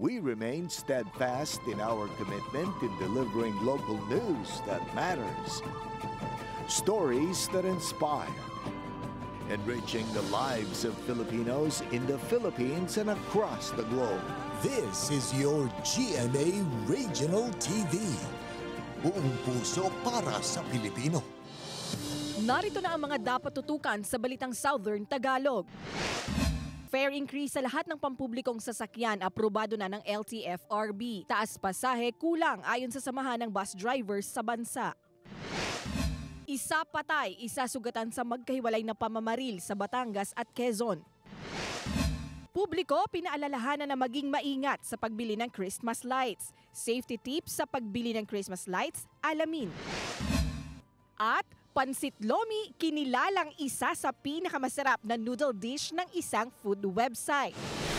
we remain steadfast in our commitment in delivering local news that matters. Stories that inspire. Enriching the lives of Filipinos in the Philippines and across the globe. This is your GMA Regional TV. Buong puso para sa Pilipino. Narito na ang mga dapat tutukan sa Balitang Southern Tagalog. Fare increase sa lahat ng pampublikong sasakyan, aprobado na ng LTFRB. Taas pasahe, kulang ayon sa samahan ng bus drivers sa bansa. Isa patay, isa sugatan sa magkahiwalay na pamamaril sa Batangas at Quezon. Publiko, pinaalalahanan na maging maingat sa pagbili ng Christmas lights. Safety tips sa pagbili ng Christmas lights, alamin. At Pansit Lomi, kinilalang isa sa pinakamasarap na noodle dish ng isang food website.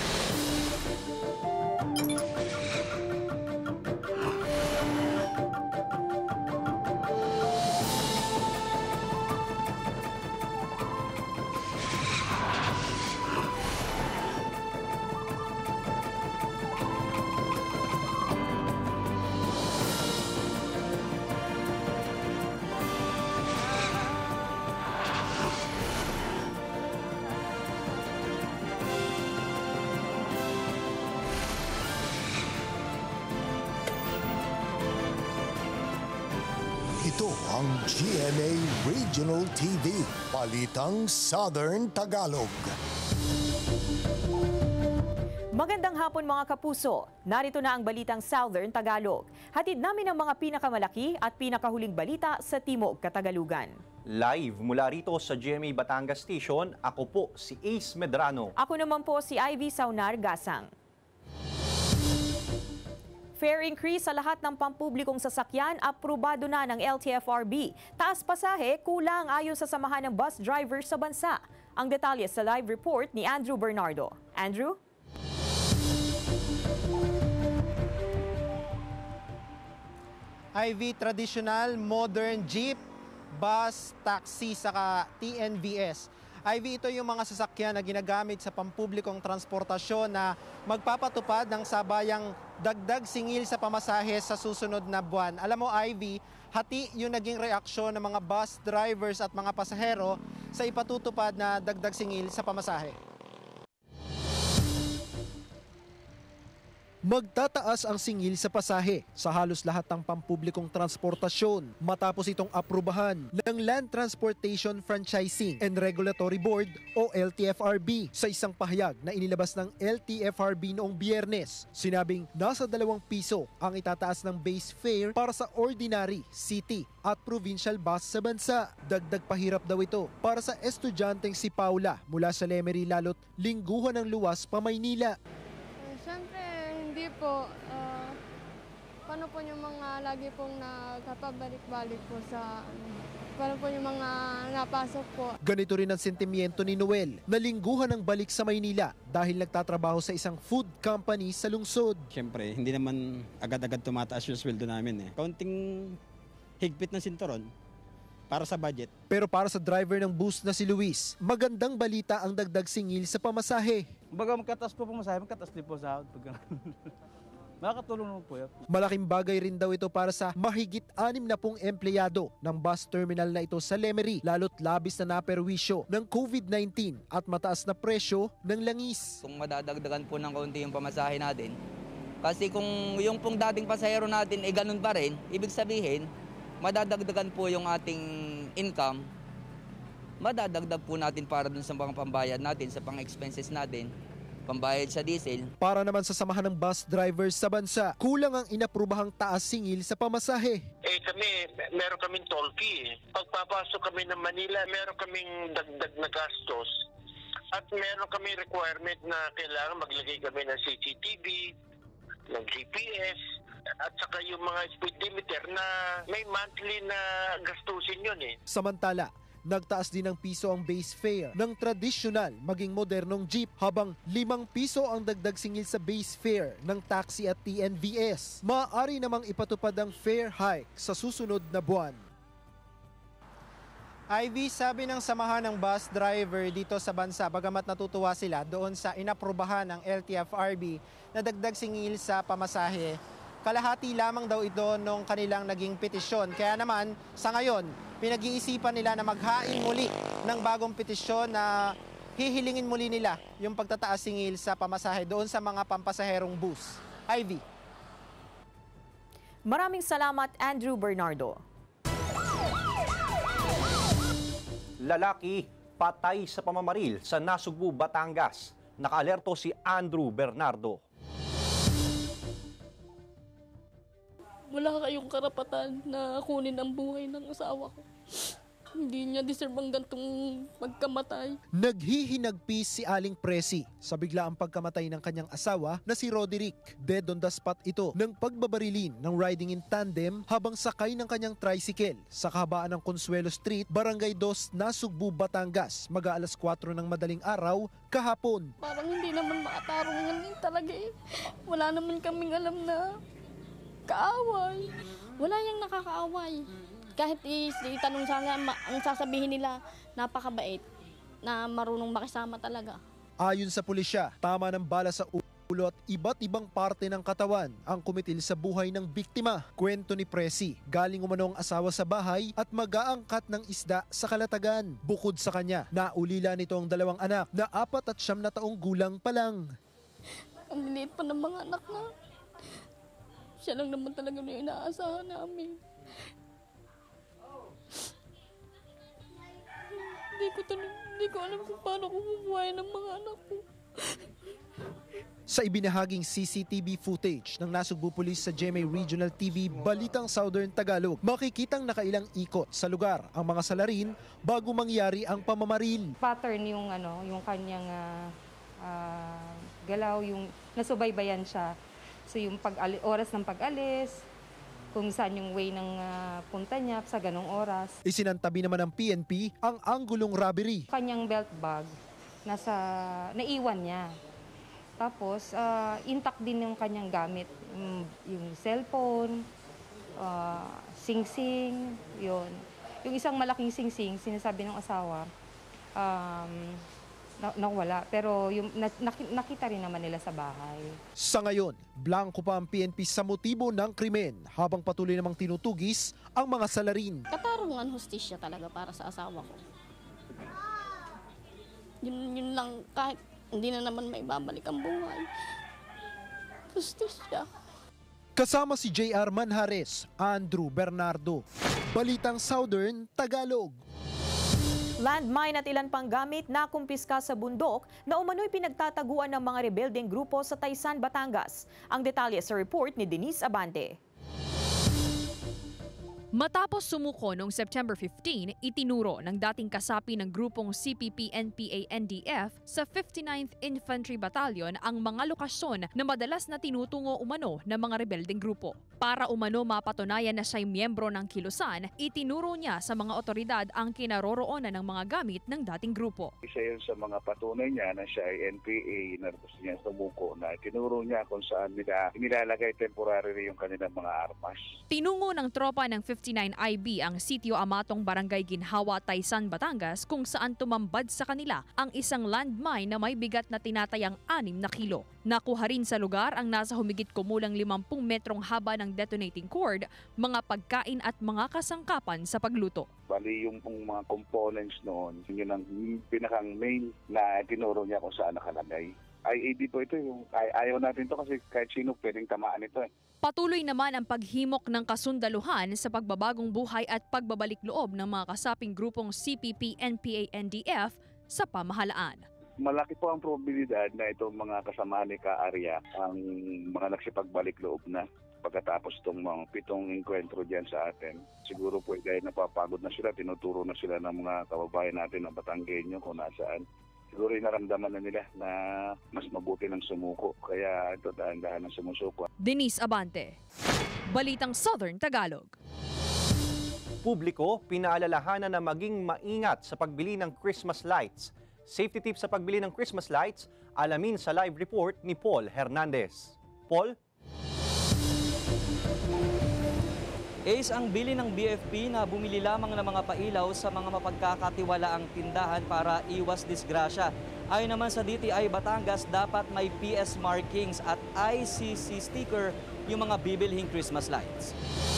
Ito ang GMA Regional TV, Balitang Southern Tagalog. Magandang hapon mga kapuso. Narito na ang Balitang Southern Tagalog. Hatid namin ang mga pinakamalaki at pinakahuling balita sa Timog Katagalugan. Live mula rito sa GMA Batangas Station, ako po si Ace Medrano. Ako naman po si Ivy Saunar Gasang. Fare increase sa lahat ng pampublikong sasakyan, aprobado na ng LTFRB. Taas pasahe, kulang ayon sa samahan ng bus drivers sa bansa. Ang detalye sa live report ni Andrew Bernardo. Andrew? IV, traditional, modern, jeep, bus, taxi, saka TNVS. IV, ito yung mga sasakyan na ginagamit sa pampublikong transportasyon na magpapatupad ng sabayang dagdag singil sa pamasahe sa susunod na buwan. Alam mo, IV, hati yung naging reaksyon ng mga bus drivers at mga pasahero sa ipatutupad na dagdag singil sa pamasahe. Magtataas ang singil sa pasahe sa halos lahat ng pampublikong transportasyon matapos itong aprubahan ng Land Transportation Franchising and Regulatory Board o LTFRB sa isang pahayag na inilabas ng LTFRB noong Biyernes. Sinabing nasa 2 piso ang itataas ng base fare para sa ordinary, city at provincial bus sa bansa. Dagdag pahirap daw ito para sa estudyanteng si Paula mula sa Lemery lalo't lingguhan ng luwas pa Maynila. Siyempre, hindi po. Paano po yung mga lagi pong nakapabalik-balik po sa... Paano po yung mga napasok po? Ganito rin ang sentimiento ni Noel na lingguhan ng balik sa Maynila dahil nagtatrabaho sa isang food company sa lungsod. Siyempre, hindi naman agad-agad tumataas yung sweldo namin eh. Kaunting higpit ng sinturon para sa budget. Pero para sa driver ng bus na si Luis, magandang balita ang dagdag singil sa pamasahe. Baga magkataas po pamasahe, magkataas din po sa sahod. Makakatulong naman po yan. Malaking bagay rin daw ito para sa mahigit 60 empleyado ng bus terminal na ito sa Lemery, lalo't labis na naperwisyo ng COVID-19 at mataas na presyo ng langis. Kung madadagdagan po ng kaunti yung pamasahe natin, kasi kung yung pong dating pasahero natin ay ganun pa rin, ibig sabihin, madadagdagan po yung ating income, madadagdag po natin para dun sa mga pambayad natin, sa pang-expenses natin, pambayad sa diesel. Para naman sa samahan ng bus drivers sa bansa, kulang ang inaprubahang taas singil sa pamasahe. Meron kaming toll fee. Pagpapasok kami ng Manila, meron kaming dagdag na gastos. At meron kaming requirement na kailangan maglagay kami ng CCTV, ng GPS, at saka yung mga speed limiter na may monthly na gastusin yun eh. Samantala, nagtaas din ng piso ang base fare ng traditional maging modernong jeep habang 5 piso ang dagdag singil sa base fare ng taxi at TNVS. Maaari namang ipatupad ang fare hike sa susunod na buwan. Ivy, sabi ng samahan ng bus driver dito sa bansa, bagamat natutuwa sila doon sa inaprubahan ng LTFRB na dagdag singil sa pamasahe, kalahati lamang daw ito nung kanilang naging petisyon. Kaya naman, sa ngayon, pinag-iisipan nila na maghain muli ng bagong petisyon na hihilingin muli nila yung pagtataas singil sa pamasahe doon sa mga pampasaherong bus. Ivy. Maraming salamat, Andrew Bernardo. Lalaki patay sa pamamaril sa Nasugbu, Batangas. Nakaalerto si Andrew Bernardo. Wala kayong karapatan na kunin ang buhay ng asawa ko. Hindi niya deserve ang gantong pagkamatay. Naghihinagpis si Aling Presi sa biglaang pagkamatay ng kanyang asawa na si Roderick. Dead on the spot ito ng pagbabarilin ng riding in tandem habang sakay ng kanyang tricycle sa kahabaan ng Consuelo Street, Barangay 2, Nasugbu, Batangas, mag-aalas 4 ng madaling araw kahapon. Parang hindi naman makatarungan talaga eh. Wala naman kaming alam na kaaway. Wala yang nakakaaway. Kahit itanong sana, ang sasabihin nila, napakabait, na marunong makisama talaga. Ayon sa pulisya, tama ng bala sa ulo at iba't ibang parte ng katawan ang kumitil sa buhay ng biktima. Kwento ni Presi, galing umano ang asawa sa bahay at mag-aangkat ng isda sa Kalatagan. Bukod sa kanya, naulila nito ang 2 anak na 4 at 9 na taong gulang pa lang. Ang liliit pa ng mga anak na. Siya lang naman talaga yung inaasahan namin. Hindi ko alam kung paano ko bubuhay ng mga anak ko. Sa ibinahaging CCTV footage ng Nasugbu Police sa GMA Regional TV Balitang Southern Tagalog, makikitang nakailang ikot sa lugar ang mga salarin bago mangyari ang pamamaril. Pattern yung kanyang galaw, yung nasubaybayan siya. So yung oras ng pag-alis, kung saan yung way ng punta niya sa ganong oras. Isinantabi naman ng PNP ang anggulong robbery. Kanyang belt bag, naiwan niya. Tapos, intact din yung kanyang gamit. Yung cellphone, sing-sing, yun. Yung isang malaking sing-sing, sinasabi ng asawa, nawala. Pero yung, nakita rin naman nila sa bahay. Sa ngayon, blanco pa ang PNP sa motibo ng krimen habang patuloy namang tinutugis ang mga salarin. Katarungan hustisya talaga para sa asawa ko. Yun lang, kahit hindi na naman maibabalik ang buhay. Hustisya. Kasama si JR Manjares, Andrew Bernardo, Balitang Southern Tagalog. Landmine at ilan pang gamit na kumpiska sa bundok na umano'y pinagtataguan ng mga rebeldeng grupo sa Taysan, Batangas. Ang detalye sa report ni Denise Abante. Matapos sumuko noong September 15, itinuro ng dating kasapi ng grupong CPP-NPA-NDF sa 59th Infantry Battalion ang mga lokasyon na madalas na tinutungo umano ng mga rebeldeng grupo. Para umano mapatunayan na siya'y miyembro ng kilusan, itinuro niya sa mga otoridad ang kinaroroonan ng mga gamit ng dating grupo. Isa yun sa mga patunay niya na siya ay NPA na gusto niya sumuko, na tinuro niya kung saan nila nilalagay temporary yung kanilang mga armas. Tinungo ng tropa ng 59IB ang sitio Amatong Barangay Ginhawa, Taysan, Batangas kung saan tumambad sa kanila ang isang landmine na may bigat na tinatayang 6 na kilo. Nakuha rin sa lugar ang nasa humigit kumulang 50 metrong haba ng detonating cord, mga pagkain at mga kasangkapan sa pagluto. Bali yung mga components noon, yun ang pinakang main na tinuro niya kung saan nakalagay. IAD po ito, yung ayaw natin to kasi kahit sino pwedeng tamaan ito. Patuloy naman ang paghimok ng kasundaluhan sa pagbabagong buhay at pagbabalik loob ng mga kasaping grupong CPP-NPA-NDF sa pamahalaan. Malaki po ang probabilidad na itong mga kasamahan ni Ka-Arya ang mga nagsipagbalik loob na pagkatapos itong mga 7 enkwentro dyan sa atin. Siguro po dahil napapagod na sila, tinuturo na sila ng mga kababayan natin ng Batanggenyo kung nasaan. Siguro naramdaman na nila na mas mabuti ng sumuko. Kaya ito dahan-dahan ng sumusuko. Denise Abante, Balitang Southern Tagalog. Publiko, pinaalalahanan na maging maingat sa pagbili ng Christmas lights. Safety tips sa pagbili ng Christmas lights, alamin sa live report ni Paul Hernandez. Paul? Ace, ang bili ng BFP na bumili lamang ng mga pailaw sa mga mapagkakatiwalaang tindahan para iwas disgrasya. Ayon naman sa DTI Batangas, dapat may PS markings at ICC sticker yung mga bibilhing Christmas lights.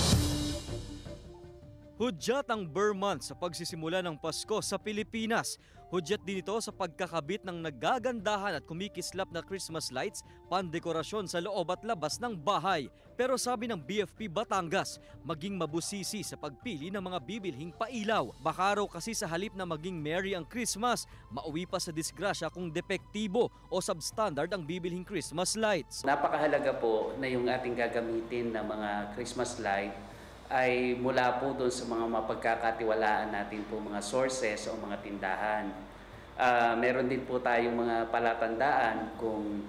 Hudyat ang Burr Month sa pagsisimula ng Pasko sa Pilipinas. Hudyat din ito sa pagkakabit ng nagagandahan at kumikislap na Christmas lights, pandekorasyon sa loob at labas ng bahay. Pero sabi ng BFP Batangas, maging mabusisi sa pagpili ng mga bibilhing pailaw. Baka raw kasi sa halip na maging merry ang Christmas, mauwi pa sa disgrasya kung depektibo o substandard ang bibilhing Christmas lights. Napakahalaga po na yung ating gagamitin na mga Christmas light ay mula po doon sa mga mapagkakatiwalaan natin po mga sources o mga tindahan. Meron din po tayong mga palatandaan kung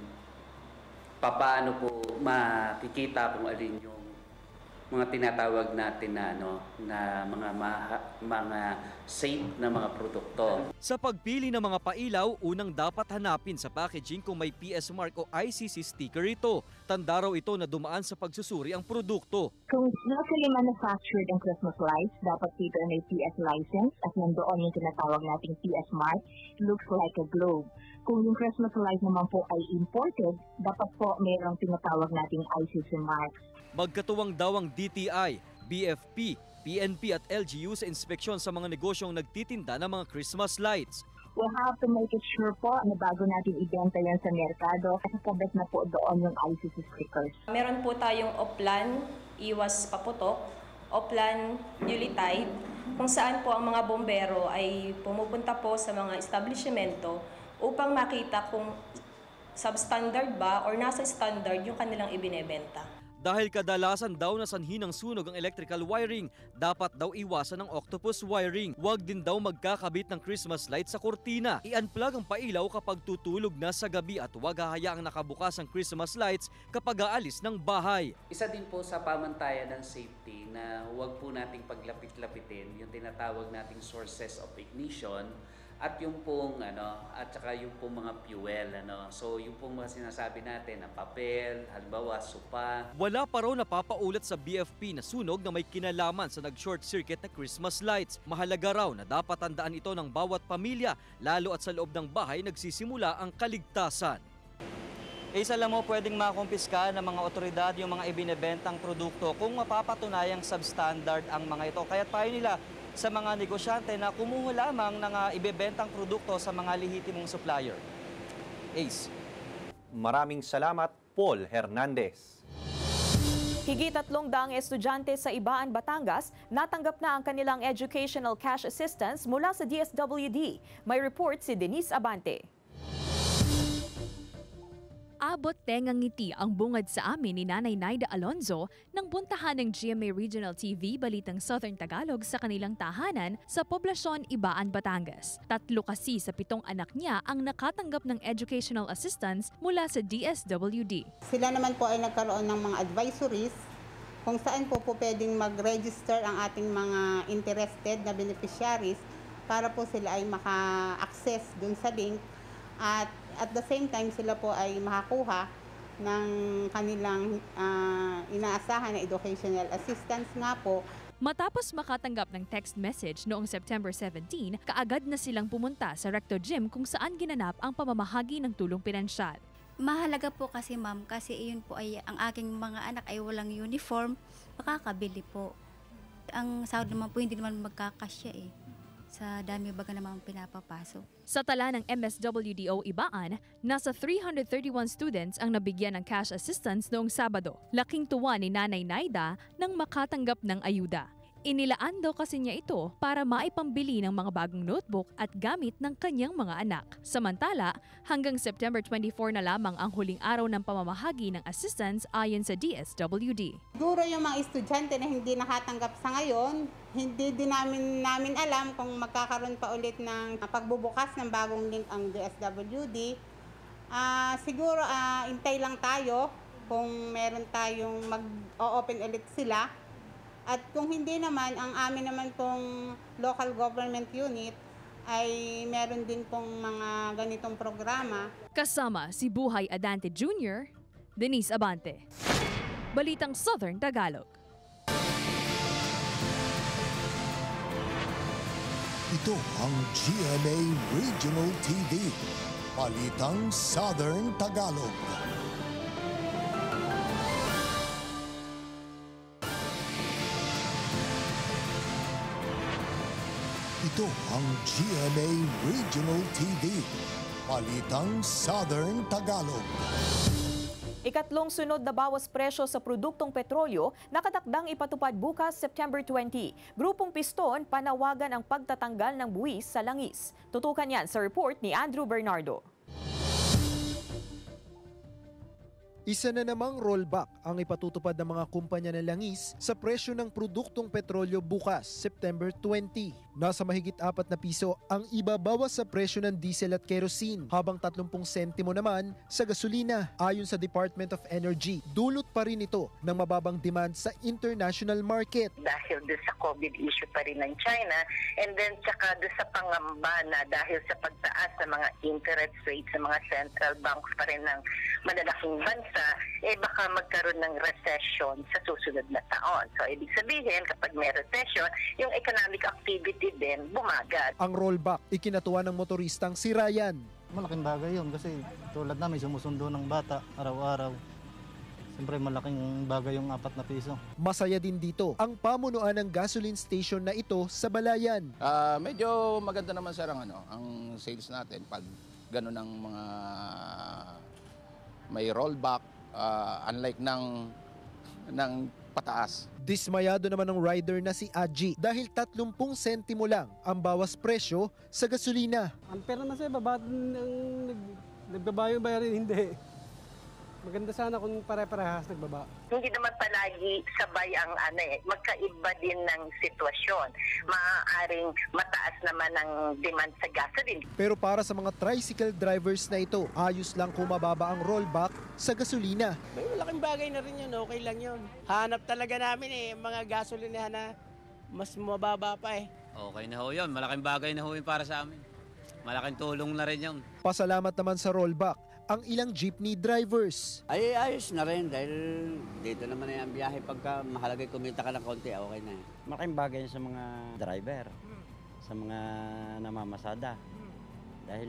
paano po makikita kung alin yung mga tinatawag natin na mga safe na mga produkto. Sa pagpili ng mga pailaw, unang dapat hanapin sa packaging kung may PS mark o ICC sticker ito. Tanda raw ito na dumaan sa pagsusuri ang produkto. Kung locally manufactured ang Christmas lights, dapat dito may PS license at nandoon yung tinatawag nating PS mark, looks like a globe. Kung yung Christmas light naman po ay imported, dapat po mayroong tinatawag nating ICC marks. Magkatuwang daw ang DTI, BFP, PNP at LGU sa inspeksyon sa mga negosyong nagtitinda ng mga Christmas lights. We have to make it sure po na bago natin ibenta yan sa merkado, kasabit na po doon yung ICC stickers. Meron po tayong Oplan, Iwas Paputok, Oplan Nulitide, kung saan po ang mga bombero ay pumupunta po sa mga establishmento upang makita kung substandard ba or nasa standard yung kanilang ibinebenta. Dahil kadalasan daw na sanhi ng sunog ang electrical wiring, dapat daw iwasan ang octopus wiring. Huwag din daw magkakabit ng Christmas light sa kurtina. I-unplug ang pailaw kapag tutulog na sa gabi at huwag hahayaang nakabukas ang Christmas lights kapag aalis ng bahay. Isa din po sa pamantayan ng safety na huwag po nating paglapit-lapitin yung tinatawag nating sources of ignition at yung pong at saka yung pong mga fuel So yung pong mga sinasabi natin na papel, halimbawa supa. Wala pa raw napapaulat sa BFP na sunog na may kinalaman sa nag-short circuit na Christmas lights. Mahalaga raw na dapat tandaan ito ng bawat pamilya, lalo at sa loob ng bahay nagsisimula ang kaligtasan. Isa lang mo pwedeng makumpiska ng mga otoridad yung mga ibinebentang produkto kung mapapatunayang substandard ang mga ito. Kaya't payo nila sa mga negosyante na kumuha lamang ng ibebentang produkto sa mga lehitimong supplier. Ace. Maraming salamat, Paul Hernandez. Higit 300 estudyante sa Ibaan, Batangas natanggap na ang kanilang educational cash assistance mula sa DSWD. May report si Denise Abante. Abot tengang ngiti ang bungad sa amin ni Nanay Naida Alonzo nang puntahan ng GMA Regional TV Balitang Southern Tagalog sa kanilang tahanan sa poblasyon Ibaan, Batangas. 3 kasi sa 7 anak niya ang nakatanggap ng educational assistance mula sa DSWD. Sila naman po ay nagkaroon ng mga advisories kung saan po pwedeng mag-register ang ating mga interested na beneficiaries para po sila ay maka-access dun sa link at the same time sila po ay makakuha ng kanilang inaasahan na educational assistance nga po. Matapos makatanggap ng text message noong September 17, kaagad na silang pumunta sa Recto Gym kung saan ginanap ang pamamahagi ng tulong pinansyal. Mahalaga po kasi ma'am, kasi iyon po ay ang aking mga anak ay walang uniform, makakabili po. Ang sahod naman po hindi naman magkakasya sa dami baga naman pinapapasok. Sa tala ng MSWDO Ibaan, nasa 331 students ang nabigyan ng cash assistance noong Sabado. Laking tuwa ni Nanay Naida nang makatanggap ng ayuda. Inilaan daw kasi niya ito para maipambili ng mga bagong notebook at gamit ng kanyang mga anak. Samantala, hanggang September 24 na lamang ang huling araw ng pamamahagi ng assistance ayon sa DSWD. Siguro yung mga estudyante na hindi nakatanggap sa ngayon, hindi din namin alam kung magkakaroon pa ulit ng pagbubukas ng bagong link ang DSWD. Siguro intay lang tayo kung meron tayong mag-open ulit sila. At kung hindi naman, ang amin naman pong local government unit ay meron din pong mga ganitong programa. Kasama si Buhay Adante Jr., Denise Abante. Balitang Southern Tagalog. Ito ang GMA Regional TV, Balitang Southern Tagalog. Ito ang GMA Regional TV, Balitang Southern Tagalog. Ikatlong sunod na bawas presyo sa produktong petrolyo nakatakdang ipatupad bukas September 20. Grupong Piston panawagan ang pagtatanggal ng buwis sa langis. Tutukan yan sa report ni Andrew Bernardo. Isa na namang rollback ang ipatutupad ng mga kumpanya ng langis sa presyo ng produktong petrolyo bukas, September 20. Nasa mahigit 4 na piso ang ibabawas sa presyo ng diesel at kerosene, habang 30 sentimo naman sa gasolina. Ayon sa Department of Energy, dulot pa rin ito ng mababang demand sa international market. Dahil doon sa COVID issue pa rin ng China, and then tsaka doon sa pangamba na dahil sa pagtaas ng mga interest rates sa mga central banks pa rin ng malalaking bansa, baka magkaroon ng recession sa susunod na taon. So, ibig sabihin, kapag may recession, yung economic activity din bumagat. Ang rollback, ikinatuwa ng motoristang si Ryan. Malaking bagay yun kasi tulad namin sumusundo ng bata araw-araw. Siyempre malaking bagay yung 4 na piso. Masaya din dito ang pamunuan ng gasoline station na ito sa Balayan. Medyo maganda naman sir ang sales natin pag gano'n ng mga may rollback, unlike ng pataas. Dismayado naman ng rider na si Aji dahil 30 sentimo lang ang bawas presyo sa gasolina. Ang pera na siya, baba nagbabayo bayarin, hindi. Maganda sana kung pare-parehas nagbaba. Hindi naman palagi sabay ang magkaiba din ng sitwasyon. Maaaring mataas naman ang demand sa gasoline. Pero para sa mga tricycle drivers na ito, ayos lang kung mababa ang rollback sa gasolina. May malaking bagay na rin yun, okay lang yun. Hanap talaga namin mga gasolina na mas mababa pa Okay na ho yun, malaking bagay na ho yun para sa amin. Malaking tulong na rin yun. Pasalamat naman sa rollback ang ilang jeepney drivers. Ay ayos na rin dahil dito naman ang biyahe pagka mahalagay kumita ka ng konti, okay na. Malaking bagay sa mga driver, sa mga namamasada. Dahil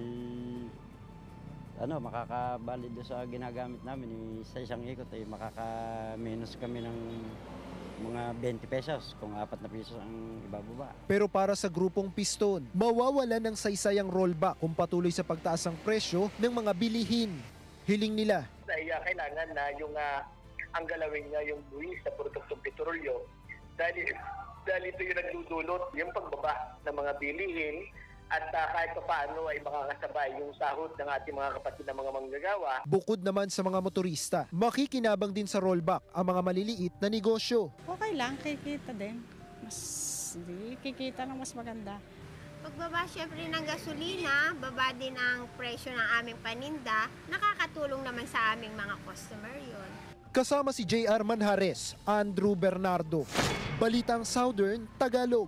makakabali doon sa ginagamit namin, sa isang ikot makaka-minus kami ng mga 20 pesos kung 4 na pesos ang ibababa. Pero para sa grupong Piston, mawawala ng saysayang rollback kung patuloy sa pagtaas ng presyo ng mga bilihin. Hiling nila. Kailangan na ang galawin niya yung buwis sa produktong petrolyo dahil ito yung nagdudulot yung pagbaba ng mga bilihin. At kahit paano ay makakasabay yung sahod ng ating mga kapatid na mga manggagawa. Bukod naman sa mga motorista, makikinabang din sa rollback ang mga maliliit na negosyo. Okay lang, kikita din. Kikita ng mas maganda. Pagbaba syempre ng gasolina, baba din ang presyo ng aming paninda, nakakatulong naman sa aming mga customer yon. Kasama si JR Manjares, Andrew Bernardo, Balitang Southern Tagalog.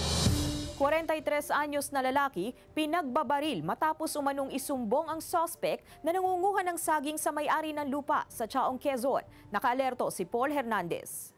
43 anyos na lalaki, pinagbabaril matapos umanong isumbong ang suspect na nangunguha ng saging sa may-ari ng lupa sa Chaong, Quezon. Nakaalerto si Paul Hernandez.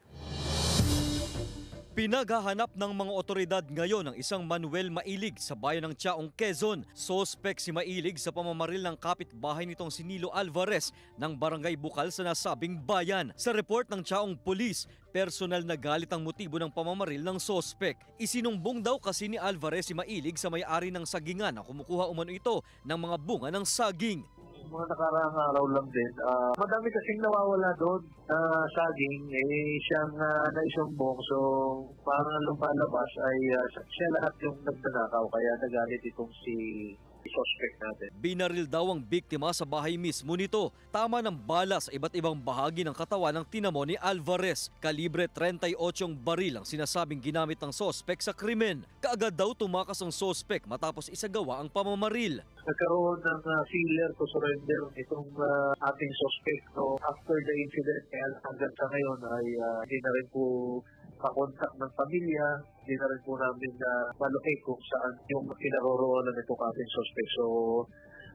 Pinaghahanap ng mga otoridad ngayon ang isang Manuel Mailig sa bayan ng Chaong, Quezon. Sospek si Mailig sa pamamaril ng kapitbahay nitong si Nilo Alvarez ng Barangay Bukal sa nasabing bayan. Sa report ng Chaong Police, personal na galit ang motibo ng pamamaril ng sospek. Isinumbong daw kasi ni Alvarez si Mailig sa may-ari ng sagingan na kumukuha umano ito ng mga bunga ng saging. Mga nakaraang araw lang din. Madami kasing nawawala doon saging, siyang naisumbong. So, parang lumalabas ay siya lahat yung nagtanakaw. Kaya nagalit itong si suspect natin. Binaril daw ang biktima sa bahay mismo nito. Tama ng bala sa iba't ibang bahagi ng katawan ng tinamo ni Alvarez. Kalibre 38 baril ang sinasabing ginamit ng sospek sa krimen. Kaagad daw tumakas ang sospek matapos isagawa ang pamamaril. Nagkaroon ng failure to surrender itong ating suspect. So, after the incident, hanggang sa ngayon ay hindi na rin po makontak ng pamilya, hindi na rin po namin malocate kung saan yung kinaroroonan itong ating suspect. So,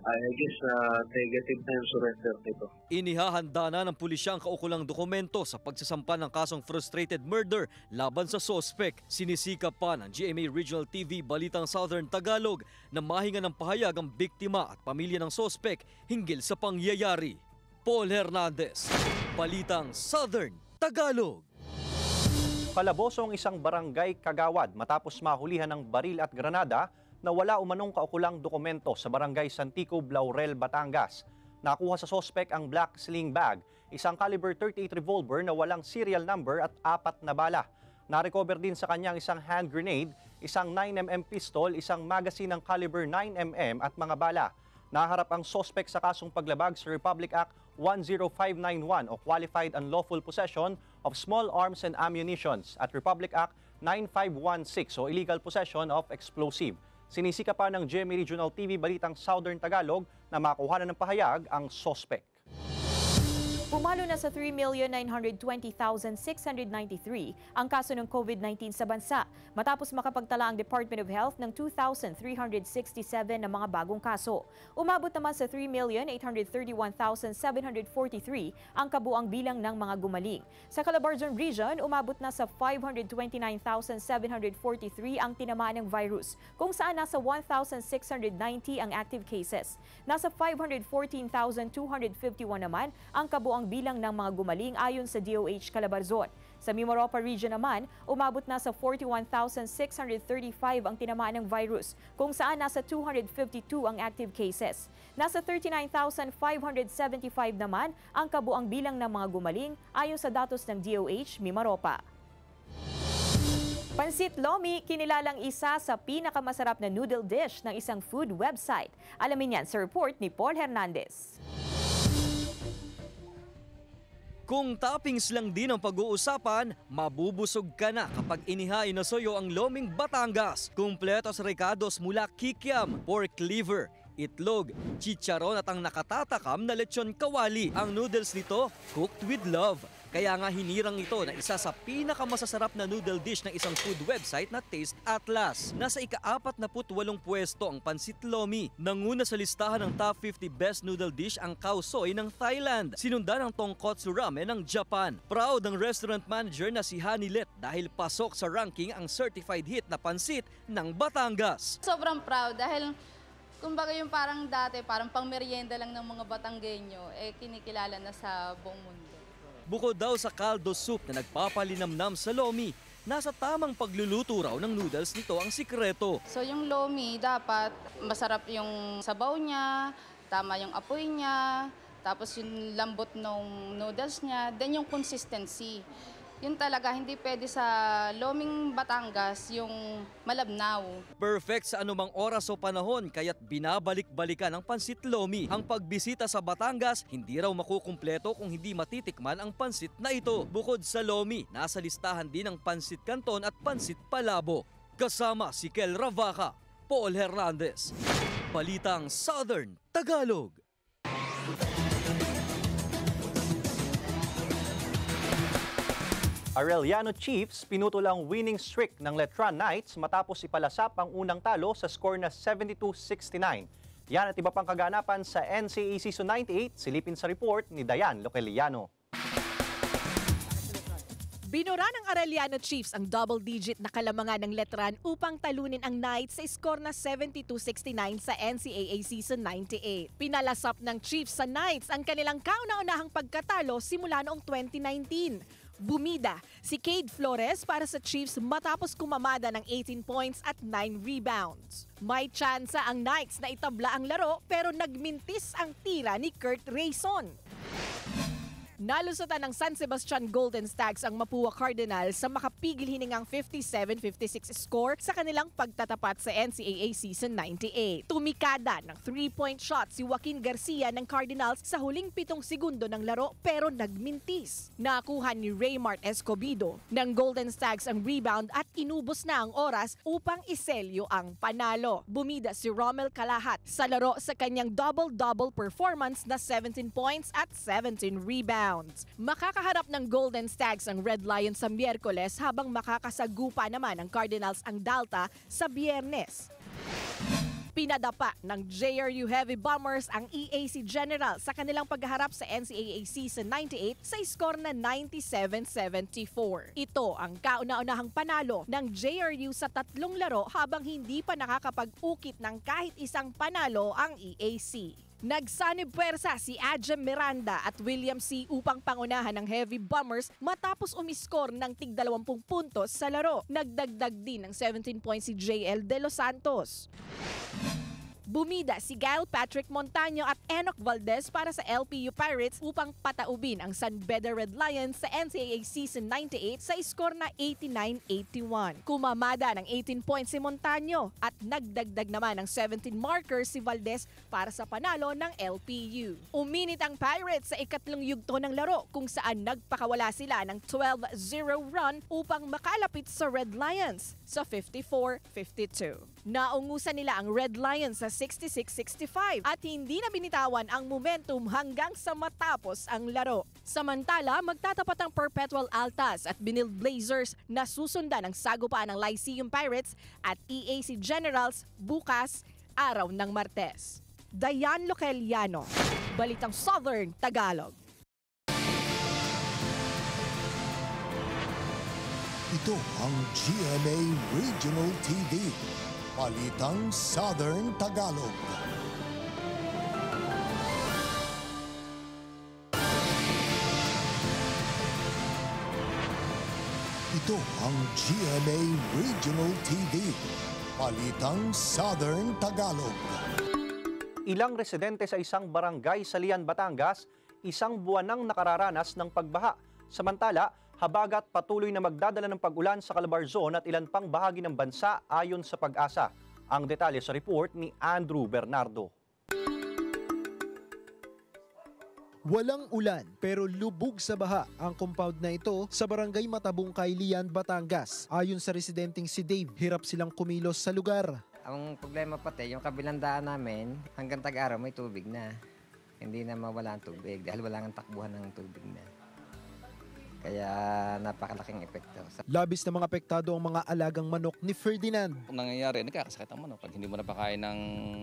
I guess negative na yung surrender nito. Inihahanda na ng pulisya ang kaukulang dokumento sa pagsasampa ng kasong frustrated murder laban sa sospek. Sinisikap pa ng GMA Regional TV Balitang Southern Tagalog na mahinga ng pahayag ang biktima at pamilya ng sospek hinggil sa pangyayari. Paul Hernandez, Balitang Southern Tagalog. Kalabosong isang barangay Kagawad matapos mahulihan ng baril at granada na wala umanong kaukulang dokumento sa barangay Santico, Laurel, Batangas. Nakuha sa sospek ang black sling bag, isang caliber .38 revolver na walang serial number at 4 na bala. Narecover din sa kanyang isang hand grenade, isang 9mm pistol, isang magazine ng caliber 9mm at mga bala. Naharap ang sospek sa kasong paglabag sa Republic Act 10591 o Qualified Unlawful Possession of Small Arms and Ammunitions at Republic Act 9516 o Illegal Possession of Explosive. Sinisika pa ng GMA Regional TV Balitang Southern Tagalog na makuha ng pahayag ang sospek. Pumalo na sa 3,920,693 ang kaso ng COVID-19 sa bansa matapos makapagtala ang Department of Health ng 2,367 na mga bagong kaso. Umabot naman sa 3,831,743 ang kabuang bilang ng mga gumaling. Sa Calabarzon Region, umabot na sa 529,743 ang tinamaan ng virus, kung saan nasa 1,690 ang active cases. Nasa 514,251 naman ang kabuang bilang ng mga gumaling ayon sa DOH Calabarzon. Sa Mimaropa Region naman, umabot na sa 41,635 ang tinamaan ng virus, kung saan nasa 252 ang active cases. Nasa 39,575 naman ang kabuang bilang ng mga gumaling ayon sa datos ng DOH Mimaropa. Pansit Lomi, kinilalang isa sa pinakamasarap na noodle dish ng isang food website. Alamin yan sa report ni Paul Hernandez. Kung toppings lang din ang pag-uusapan, mabubusog ka na kapag inihain na soyo ang Loming Batangas. Kumpleto sa recados mula kikiam, pork liver, itlog, chicharon at ang nakatatakam na lechon kawali. Ang noodles nito, cooked with love. Kaya nga hinirang ito na isa sa pinakamasasarap na noodle dish ng isang food website na Taste Atlas. Nasa ika-48 pwesto ang Pansit Lomi. Nanguna sa listahan ng top 50 best noodle dish ang Khao Soi ng Thailand. Sinundan ang Tonkotsu Ramen ng Japan. Proud ang restaurant manager na si Hanilet dahil pasok sa ranking ang certified hit na pansit ng Batangas. Sobrang proud dahil kumbaga yung parang dati, parang pang-merienda lang ng mga Batanggenyo, kinikilala na sa buong mundo. Bukod daw sa kaldo soup na nagpapalinamnam sa Lomi, nasa tamang pagluluto raw ng noodles nito ang sikreto. So yung Lomi, dapat masarap yung sabaw niya, tama yung apoy niya, tapos yung lambot ng noodles niya, then yung consistency. Yun talaga, hindi pwede sa Loming Batangas yung malabnaw. Perfect sa anumang oras o panahon, kaya't binabalik-balikan ang Pansit Lomi. Ang pagbisita sa Batangas, hindi raw makukumpleto kung hindi matitikman ang pansit na ito. Bukod sa Lomi, nasa listahan din ang Pansit Canton at Pansit Palabo. Kasama si Kel Ravaca, Paul Hernandez, Balitang Southern Tagalog. Arellano Chiefs pinutol ang winning streak ng Letran Knights matapos ipalasap ang unang talo sa score na 72-69. Yan at iba pang kaganapan sa NCAA Season 98, silipin sa report ni Dayan Loceliano. Binura ng Arellano Chiefs ang double-digit na kalamangan ng Letran upang talunin ang Knights sa score na 72-69 sa NCAA Season 98. Pinalasap ng Chiefs sa Knights ang kanilang kauna-unahang pagkatalo simula noong 2019. Bumida si Cade Flores para sa Chiefs matapos kumamada ng 18 points at 9 rebounds. May tsansa ang Knights na itabla ang laro pero nagmintis ang tira ni Kurt Rayson. Nalusutan ng San Sebastian Golden Stags ang Mapua Cardinals sa makapigil hiningang 57-56 score sa kanilang pagtatapat sa NCAA Season 98. Tumikada ng 3-point shot si Joaquin Garcia ng Cardinals sa huling 7 segundo ng laro pero nagmintis. Nakuha ni Raymart Escobedo ng Golden Stags ang rebound at inubos na ang oras upang iselyo ang panalo. Bumida si Romel Calahat sa laro sa kanyang double-double performance na 17 points at 17 rebounds. Makakaharap ng Golden Stags ang Red Lions sa Miyerkules habang makakasagupa naman ang Cardinals ang Dalta sa Biyernes. Pinadapa ng JRU Heavy Bombers ang EAC General sa kanilang pagharap sa NCAA Season 98 sa score na 97-74. Ito ang kauna-unahang panalo ng JRU sa 3 laro habang hindi pa nakakapag-ukit ng kahit isang panalo ang EAC. Nagsanib puwersa si Adjem Miranda at William C. upang pangunahan ng Heavy Bombers matapos umiskor ng tig-20 puntos sa laro. Nagdagdag din ng 17 points si JL De Los Santos. Bumida si Gail Patrick Montaño at Enoch Valdez para sa LPU Pirates upang pataubin ang San Beda Red Lions sa NCAA Season 98 sa score na 89-81. Kumamada ng 18 points si Montaño at nagdagdag naman ng 17 markers si Valdez para sa panalo ng LPU. Uminit ang Pirates sa ikatlong yugto ng laro kung saan nagpakawala sila ng 12-0 run upang makalapit sa Red Lions sa 54-52. Naungusan nila ang Red Lions sa 66-65 at hindi na binitawan ang momentum hanggang sa matapos ang laro. Samantala, magtatapat ang Perpetual Altas at Benil Blazers na susundan ng sagupaan ng Lyceum Pirates at EAC Generals bukas, araw ng Martes. Dayan Loceliano, Balitang Southern Tagalog. Ito ang GMA Regional TV. Balitang Southern Tagalog. Ito ang GMA Regional TV. Balitang Southern Tagalog. Ilang residente sa isang barangay sa Lian, Batangas, isang buwan nang nakararanas ng pagbaha. Samantala, habagat patuloy na magdadala ng pag-ulan sa Calabarzon at ilan pang bahagi ng bansa ayon sa Pag-asa. Ang detalye sa report ni Andrew Bernardo. Walang ulan pero lubog sa baha ang compound na ito sa barangay Matabungkay, Lian, Batangas. Ayon sa residenteng si Dave, hirap silang kumilos sa lugar. Ang problema pati, yung kabilang daan namin, hanggang tag-araw may tubig na. Hindi na mawala ang tubig dahil wala nang takbuhan ng tubig na. Kaya napakalaking epekto. Labis na mga apektado ang mga alagang manok ni Ferdinand. Kung nangyayari, nagkakasakit ang manok. Pag hindi mo napakain ng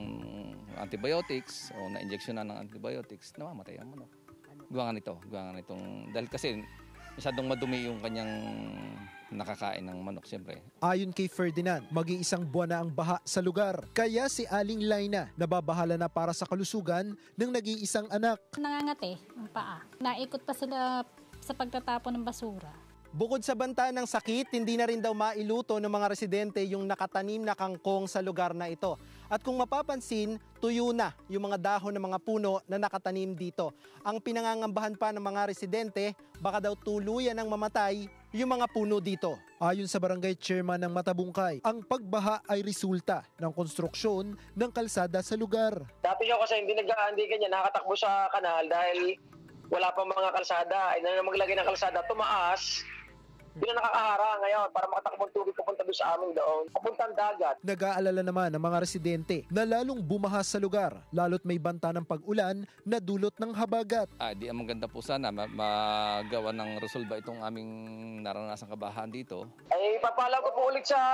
antibiotics o na-injection na ng antibiotics, namamatay ang manok. Guwangan nitong, dahil kasi masyadong madumi yung kanyang nakakain ng manok siyempre. Ayon kay Ferdinand, mag-iisang buwan na ang baha sa lugar. Kaya si Aling Laina nababahala na para sa kalusugan ng nag-iisang anak. Nangangati ang paa. Naikot pa sila sa pagtatapon ng basura. Bukod sa banta ng sakit, hindi na rin daw mailuto ng mga residente yung nakatanim na kangkong sa lugar na ito. At kung mapapansin, tuyo na yung mga dahon ng mga puno na nakatanim dito. Ang pinangangambahan pa ng mga residente, baka daw tuluyan ng mamatay yung mga puno dito. Ayon sa barangay chairman ng Matabungkay, ang pagbaha ay resulta ng konstruksyon ng kalsada sa lugar. Dati siya kasi hindi ganyan, nakatakbo sa kanal dahil wala pa mga kalsada. Ay na maglagay ng kalsada, tumaas. Hindi na nakakahara ngayon para makatakbo ang tubig pupunta doon sa amin doon. Papuntang dagat. Nag-aalala naman ang mga residente na lalong bumahas sa lugar, lalo't may banta ng pag-ulan na dulot ng habagat. Di ang maganda po sana magawa ng resolba itong aming naranasang kabahan dito. Ay papalaw ko po ulit sa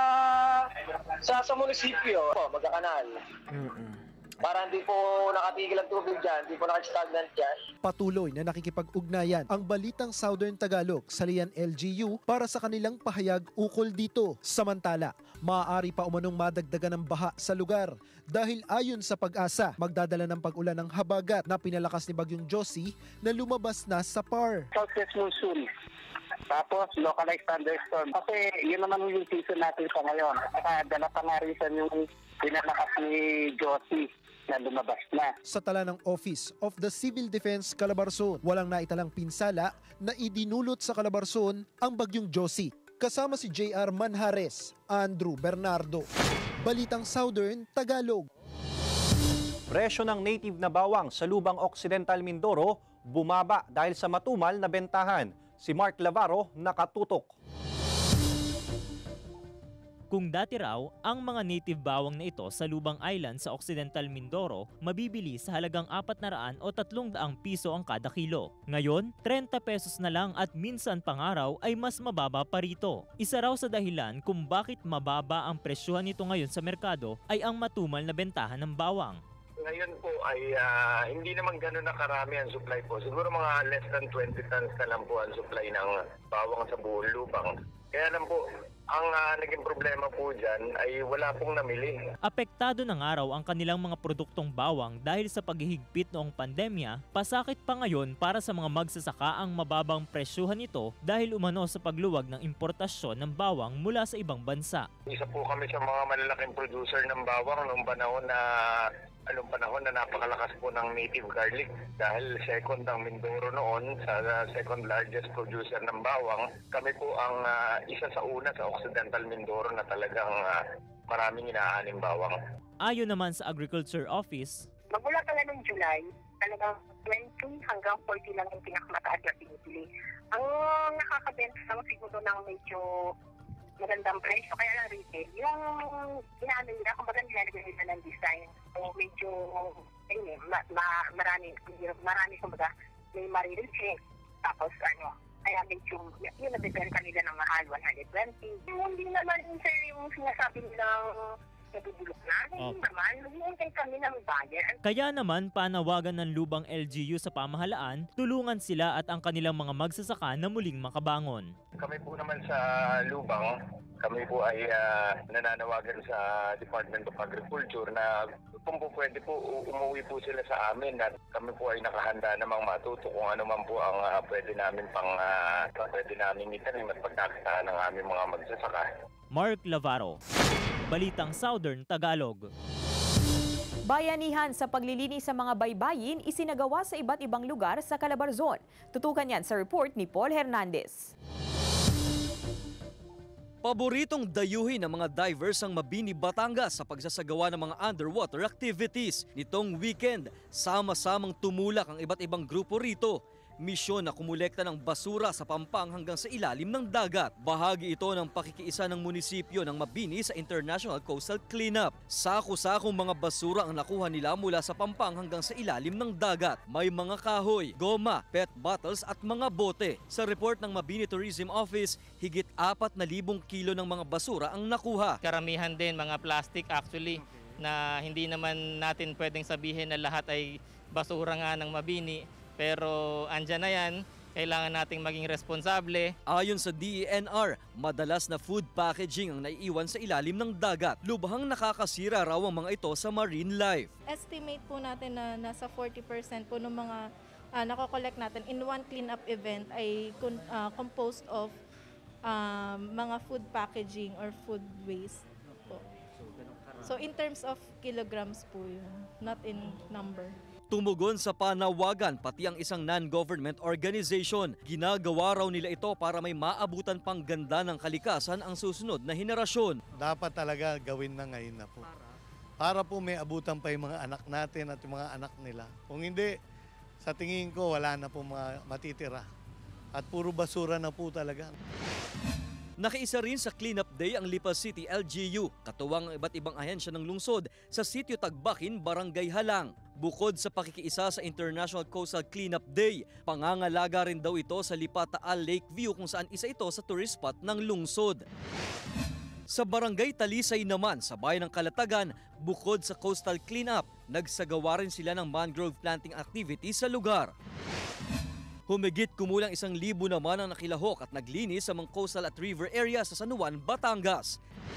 munisipyo. Magkakanal. Para hindi po nakatigil ang tubig dyan, hindi po naka-stagnant dyan. Patuloy na nakikipag-ugnayan ang Balitang Southern Tagalog sa Lian LGU para sa kanilang pahayag ukol dito. Samantala, maaari pa umanong madagdagan ng baha sa lugar dahil ayon sa Pag-asa, magdadala ng pag-ulan ng habagat na pinalakas ni Bagyong Josie na lumabas na sa PAR. Southwest monsoon. Tapos localized thunderstorm. Kasi yun naman yung season natin sa ngayon. At dala pa nga rin yung pinalakas ni Josie na lumabas na. Sa tala ng Office of the Civil Defense Calabarzon, walang naitalang pinsala na idinulot sa Calabarzon ang Bagyong Josie. Kasama si JR Manjares, Andrew Bernardo. Balitang Southern Tagalog. Presyo ng native na bawang sa Lubang Occidental Mindoro bumaba dahil sa matumal na bentahan. Si Mark Lavaro nakatutok. Kung dati raw, ang mga native bawang na ito sa Lubang Island sa Occidental Mindoro mabibili sa halagang 400 o 300 piso ang kada kilo. Ngayon, 30 pesos na lang at minsan pangaraw ay mas mababa pa rito. Isa raw sa dahilan kung bakit mababa ang presyuhan nito ngayon sa merkado ay ang matumal na bentahan ng bawang. Ngayon po ay hindi naman gano'n na karami ang supply po. Siguro mga less than 20 tons na lang po ang supply ng bawang sa buong lubang. Kaya lang po, ang naging problema po dyan ay wala pong namili. Apektado ng araw ang kanilang mga produktong bawang dahil sa paghihigpit noong pandemya, pasakit pa ngayon para sa mga magsasaka ang mababang presyuhan nito dahil umano sa pagluwag ng importasyon ng bawang mula sa ibang bansa. Isa po kami sa mga malalaking producer ng bawang noong panahon na napakalakas po ng native garlic dahil second ang Mindoro noon sa second largest producer ng bawang. Kami po ang isa sa una sa Occidental Mindoro na talagang maraming inaaning bawang. Ayon naman sa Agriculture Office, magmula pala noong July, talagang 20 hanggang 40 lang yung pinakamataas na pinipili. Ang nakakabenta lang siguro ng medyo magandang presyo, kaya lang retail. Yung ginamit nila, kung baga nilalagay nila ng design. So medyo, marami kumbaga, may marirecheck. Tapos kaya medyo, yun nabibenta kanila ng mahal, 120. Hindi naman sir yung sinasabi nilang nabibulok namin naman, naghihintay kami ng buyer. Kaya naman panawagan ng Lubang LGU sa pamahalaan, tulungan sila at ang kanilang mga magsasaka na muling makabangon. Kami po naman sa Lubang, kami po ay nananawagan sa Department of Agriculture na kung po pwede po umuwi po sila sa amin at kami po ay nakahanda namang matuto kung ano man po ang pwede namin itanim at pagkakitaan ng aming mga magsasaka. Mark Lavaro, Balitang Southern Tagalog. Bayanihan sa paglilinis sa mga baybayin isinagawa sa iba't ibang lugar sa Calabarzon. Tutukan yan sa report ni Paul Hernandez. Paboritong dayuhin ng mga divers ang Mabini, Batangas sa pagsasagawa ng mga underwater activities. Nitong weekend, sama-samang tumulak ang iba't ibang grupo rito. Misyon na kumulekta ng basura sa pampang hanggang sa ilalim ng dagat. Bahagi ito ng pakikiisa ng munisipyo ng Mabini sa International Coastal Cleanup. Sako-sakong mga basura ang nakuha nila mula sa pampang hanggang sa ilalim ng dagat. May mga kahoy, goma, PET bottles at mga bote. Sa report ng Mabini Tourism Office, higit 4,000 kilo ng mga basura ang nakuha. Karamihan din mga plastic actually na hindi naman natin pwedeng sabihin na lahat ay basura nga ng Mabini. Pero andyan na yan, kailangan nating maging responsable. Ayon sa DENR, madalas na food packaging ang naiiwan sa ilalim ng dagat. Lubhang nakakasira raw ang mga ito sa marine life. Estimate po natin na nasa 40% po ng mga nakokollect natin in one cleanup event ay composed of mga food packaging or food waste po. So in terms of kilograms po yun, not in number. Tumugon sa panawagan pati ang isang non-government organization. Ginagawa raw nila ito para may maabutan pang ganda ng kalikasan ang susunod na henerasyon. Dapat talaga gawin na ngayon na po. Para po may abutan pa yung mga anak natin at yung mga anak nila. Kung hindi, sa tingin ko wala na po matitira. At puro basura na po talaga. Nakiisa rin sa Cleanup Day ang Lipa City LGU, katuwang ang iba't ibang ahensya ng lungsod sa Sitio Tagbakin, Barangay Halang. Bukod sa pakikiisa sa International Coastal Cleanup Day, pangangalaga rin daw ito sa Lipa Taal Lakeview kung saan isa ito sa tourist spot ng lungsod. Sa Barangay Talisay naman sa bayan ng Calatagan, bukod sa coastal cleanup, nagsagawa rin sila ng mangrove planting activity sa lugar. Humigit kumulang 1,000 naman ang nakilahok at naglinis sa mga coastal at river area sa San Juan, Batangas.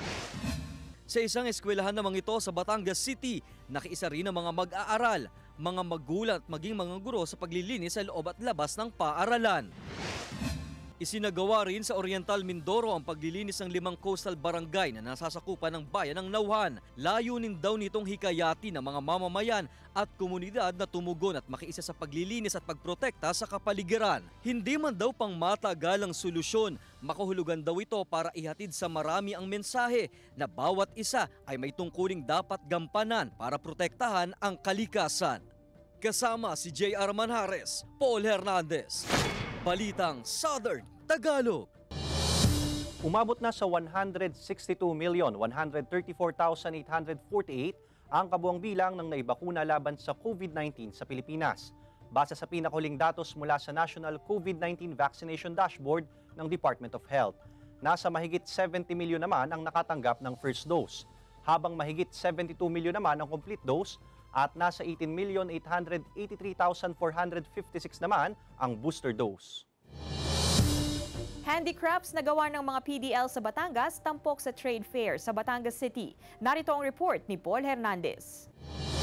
Sa isang eskwelahan namang ito sa Batangas City, nakiisa rin ang mga mag-aaral, mga magulang at maging mga guro sa paglilinis sa loob at labas ng paaralan. Isinagawa rin sa Oriental Mindoro ang paglilinis ng 5 coastal barangay na nasasakupan ng bayan ng Nauhan. Layunin daw nitong hikayati ng mga mamamayan at komunidad na tumugon at makiisa sa paglilinis at pagprotekta sa kapaligiran. Hindi man daw pang matagalang solusyon, makahulugan daw ito para ihatid sa marami ang mensahe na bawat isa ay may tungkuling dapat gampanan para protektahan ang kalikasan. Kasama si J.R. Manjares, Paul Hernandez, Balitang Southern Tagalog. Umabot na sa 162,134,848 ang kabuang bilang ng naibakuna laban sa COVID-19 sa Pilipinas. Base sa pinakahuling datos mula sa National COVID-19 Vaccination Dashboard ng Department of Health. Nasa mahigit 70 milyon naman ang nakatanggap ng first dose, habang mahigit 72 milyon naman ang complete dose at nasa 18,883,456 naman ang booster dose. Handicrafts na gawa ng mga PDL sa Batangas tampok sa trade fair sa Batangas City. Narito ang report ni Paul Hernandez.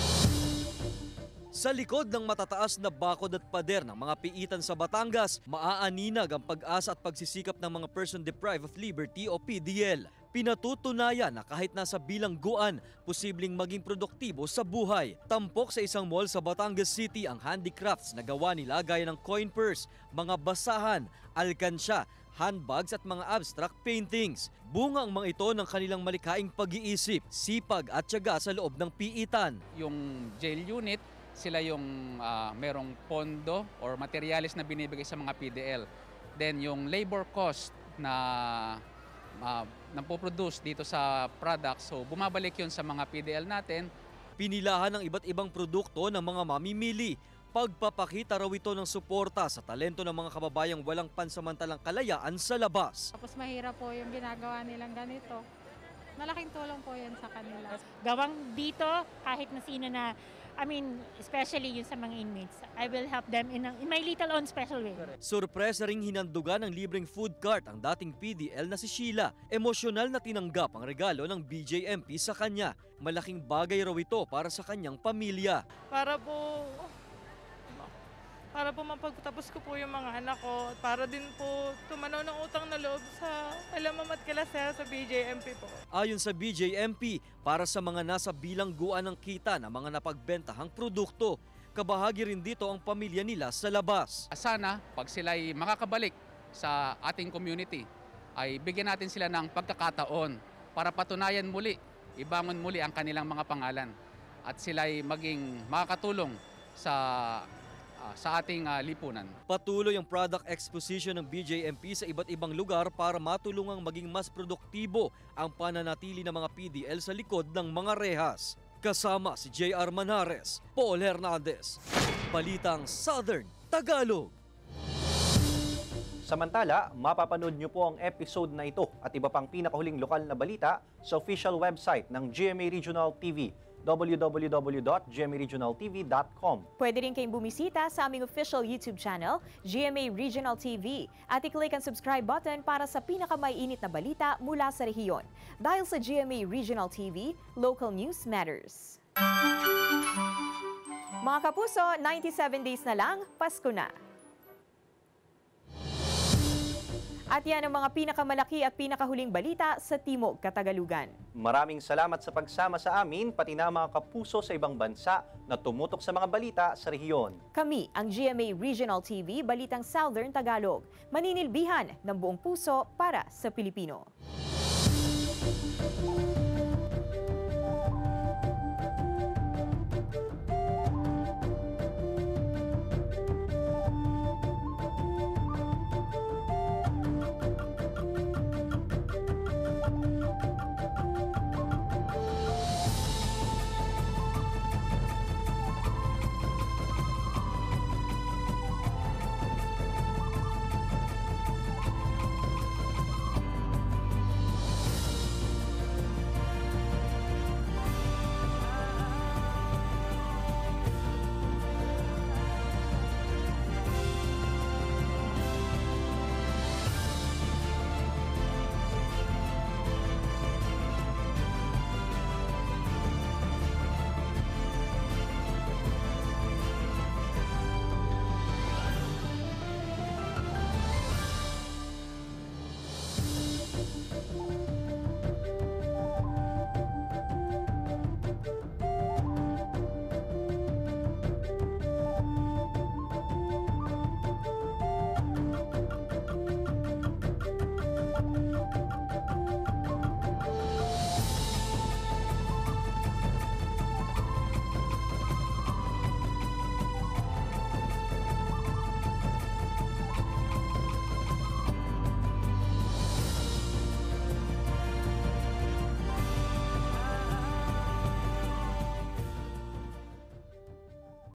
Sa likod ng matataas na bakod at pader ng mga piitan sa Batangas, maaaninag ang pag-asa at pagsisikap ng mga person deprived of liberty o PDL. Pinatutunayan na kahit nasa bilangguan, posibleng maging produktibo sa buhay. Tampok sa isang mall sa Batangas City ang handicrafts na gawa nila gaya ng coin purse, mga basahan, alkansya, handbags at mga abstract paintings. Bunga ang mga ito ng kanilang malikhaing pag-iisip, sipag at tiyaga sa loob ng piitan. Yung jail unit, sila yung merong pondo or materialis na binibigay sa mga PDL. Then yung labor cost na napoproduce dito sa product, so bumabalik yun sa mga PDL natin. Pinilahan ng iba't ibang produkto ng mga mamimili. Pagpapakita raw ito ng suporta sa talento ng mga kababayang walang pansamantalang kalayaan sa labas. Tapos mahirap po yung ginagawa nilang ganito. Malaking tulong po yan sa kanila. Gawang dito, kahit na sino na, especially yun sa mga inmates, I will help them in my little own special way. Surpresa ring hinandugan ng libreng food cart ang dating PDL na si Sheila. Emosyonal na tinanggap ang regalo ng BJMP sa kanya. Malaking bagay raw ito para sa kanyang pamilya. Para po mapagtapos ko po yung mga anak ko. Para din po tumanaw ng utang na loob sa alamam at kalasaya sa BJMP po. Ayon sa BJMP, para sa mga nasa bilangguan ng kita ng mga napagbentahang produkto, kabahagi rin dito ang pamilya nila sa labas. Sana pag sila'y makakabalik sa ating community, ay bigyan natin sila ng pagkakataon para patunayan muli, ibangon muli ang kanilang mga pangalan at sila'y maging makakatulong sa ating lipunan. Patuloy ang product exposition ng BJMP sa iba't ibang lugar para matulungang maging mas produktibo ang pananatili ng mga PDL sa likod ng mga rehas. Kasama si JR Manares, Paul Hernandez, Balitang Southern Tagalog. Samantala, mapapanood niyo po ang episode na ito at iba pang pinakahuling lokal na balita sa official website ng GMA Regional TV, www.gmaregionaltv.com. Pwede rin kayong bumisita sa aming official YouTube channel, GMA Regional TV, at i-click ang subscribe button para sa pinakamaiinit na balita mula sa rehiyon. Dahil sa GMA Regional TV, local news matters. Mga kapuso, 97 days na lang, Pasko na. At yan ang mga pinakamalaki at pinakahuling balita sa Timog, Katagalugan. Maraming salamat sa pagsama sa amin, pati na mga kapuso sa ibang bansa na tumutok sa mga balita sa rehiyon. Kami ang GMA Regional TV, Balitang Southern Tagalog. Maninilbihan ng buong puso para sa Pilipino.